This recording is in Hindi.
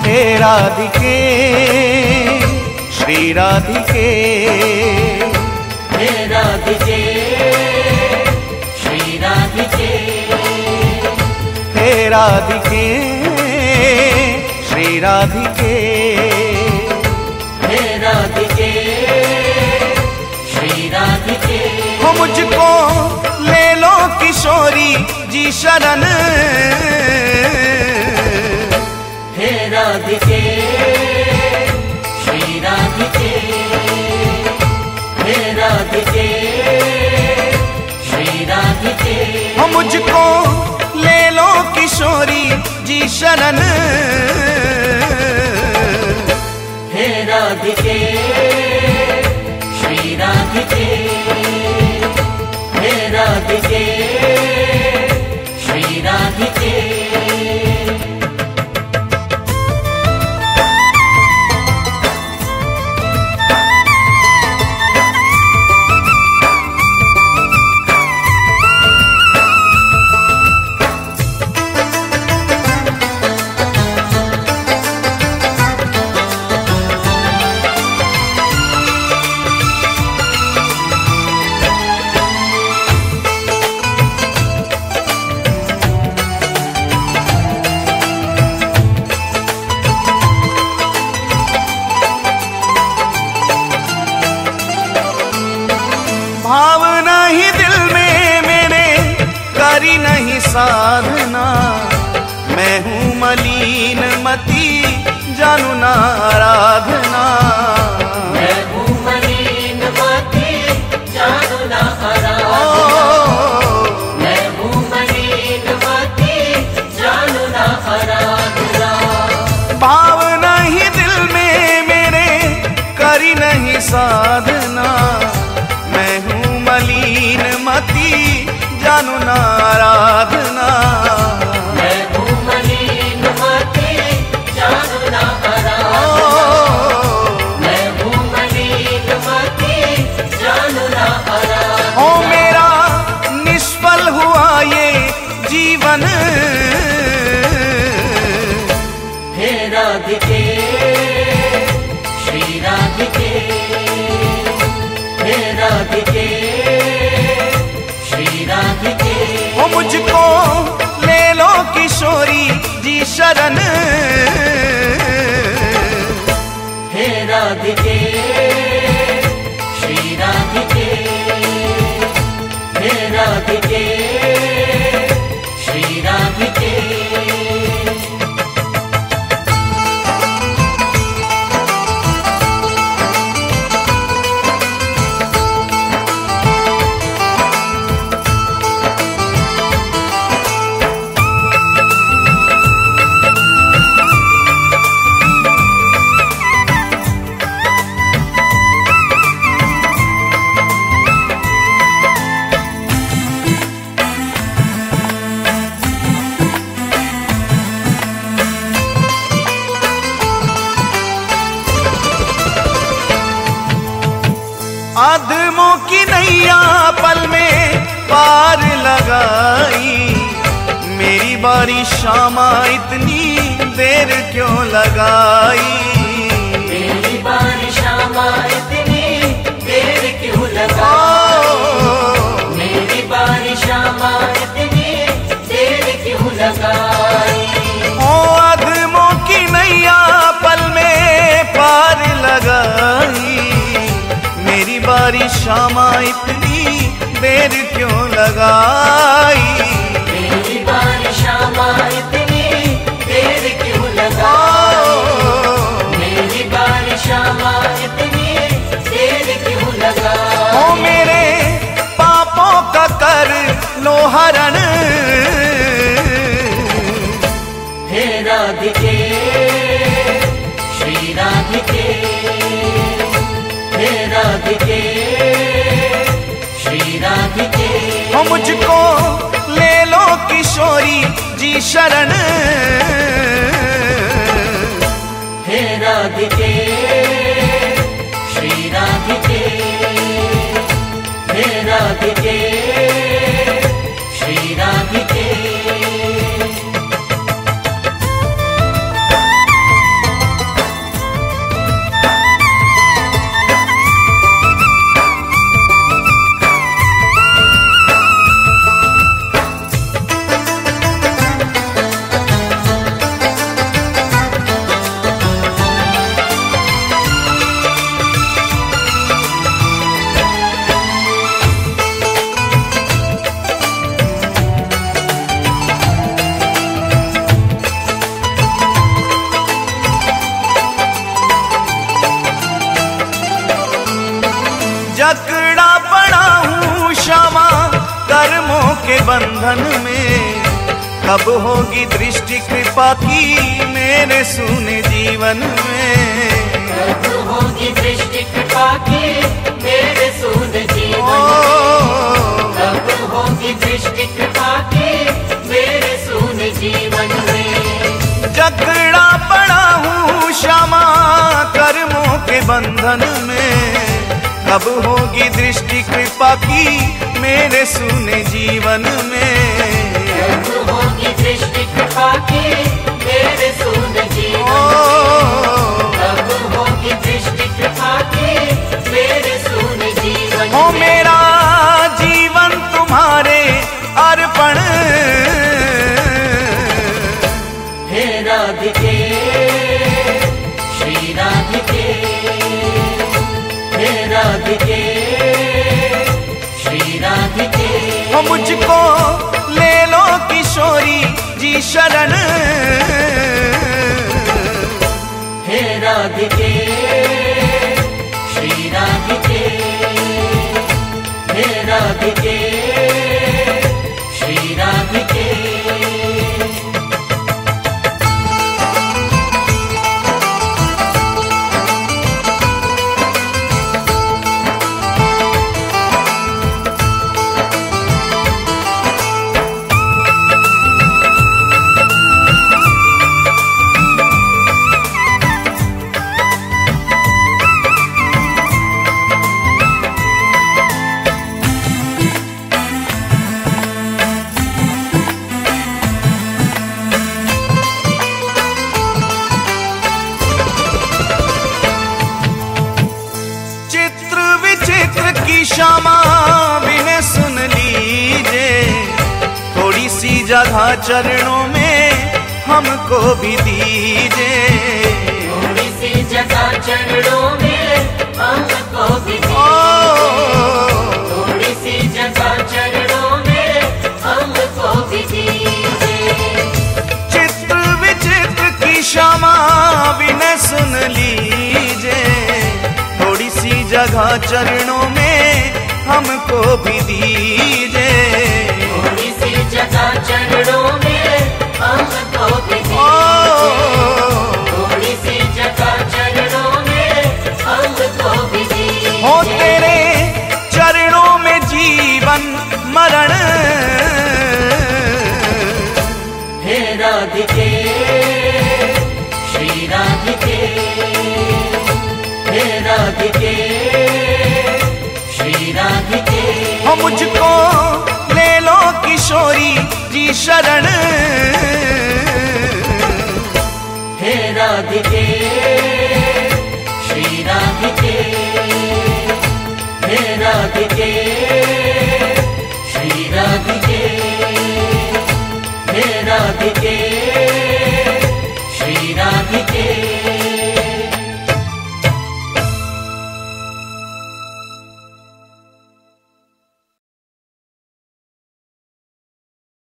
हे राधिके श्री राधिके, हे राधिके श्री राधिके, हे राधिके श्री राधिके, हे राधिके श्री राधिके। हो मुझको ले लो किशोरी जी शरण, हे राधिके श्री राधिके, हे राधिके श्री राधिके। हो मुझको ले लो किशोरी जी शरण, हे राधिके श्री राधिके, हे राधिके श्री राधिके। भावना ही दिल में मेरे करी नहीं साधना, मैं हूँ मलिन मती जानू ना आराधना, मैं हूँ मलिन मती जानू ना आराधना, मैं हूँ मलिन मती जानू ना आराधना। भावना ही दिल में मेरे करी नहीं साधना, मैं हूँ मलिन मती जानू ना आराधना, मैं हूँ मलिन मती जानू ना आराधना, मैं हूँ मलिन मती जानू ना आराधना। ओ मेरा निष्फल हुआ ये जीवन, हे राधिके श्री राधिके, हे राधिके श्री राधिके। ओ मुझको ले लो किशोरी जी शरण, हे राधिके श्री राधिके, हे राधिके श्री राधिके। आदमों की नैया पल में पार लगाई, मेरी बारी शामा इतनी देर क्यों लगाई, मेरी बारी शामा इतनी देर क्यों लगाई, मेरी बारी शामा इतनी देर क्यों लगाई। ओ आदमों की नैया पल में पार लगाई, मेरी बारी शामा इतनी देर क्यों लगाई, मेरी बारी शामा इतनी देर क्यों लगाई, मेरी बारी शामा इतनी देर क्यों लगाई। ओ मेरे पापों का कर लो हरण, हे राधिके श्री राधिके, हे राधिके श्री राधिके। ओ मुझको ले लो किशोरी जी शरण, हे राधिके श्री राधिके, हे राधिके श्री राधिके। जकड़ा पड़ा हूँ क्षमा कर्मों के बंधन में, कब होगी दृष्टि कृपा की मेरे सूने जीवन में। कब होगी दृष्टि कृपा की मेरे सूने जीवन में। कब होगी दृष्टि कृपा की मेरे सूने जीवन में। जकड़ा पड़ा हूँ क्षमा कर्मों के बंधन में, कब होगी दृष्टि कृपा की मेरे सूने जीवन में। कब होगी दृष्टि कृपा की मेरे सूने जीवन में। कब होगी दृष्टि कृपा की मेरे सूने जीवन में। हो मेरा जीवन तुम्हारे अर्पण, हे राधिके श्री राधिके, हे राधिके श्री राधिके। हो मुझको ले लो किशोरी जी शरण, हे राधिके श्री राधिके, हे राधिके श्री राधिके। की क्षमा विनय सुन लीजिए, थोड़ी सी जगह चरणों में हमको भी दीजिए। थोड़ी सी जगह चरणों में हमको भी दीजिए। थोड़ी सी जगह चरणों में हमको भी दीजिए। चित्र विचित्र की क्षमा विनय सुन लीजिए, थोड़ी सी जगह चरणों में हमको भी दीजिए। थोड़ी सी जगह चरणों में हमको भी दीजिए। थोड़ी सी जगह चरणों में हमको भी दीजिए। हो तेरे चरणों में जीवन मरण, हे राधिके श्री राधिके, हे राधिके श्री राधिके। हो मुझको ले लो किशोरी जी शरण, हे राधिके श्री राधिके, हे राधिके श्री राधिके, हे राधिके।